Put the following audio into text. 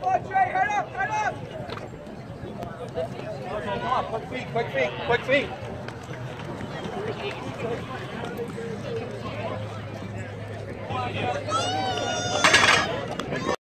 on, Trey, head up, head up! Come on, quick feet, quick feet, quick feet. Come on,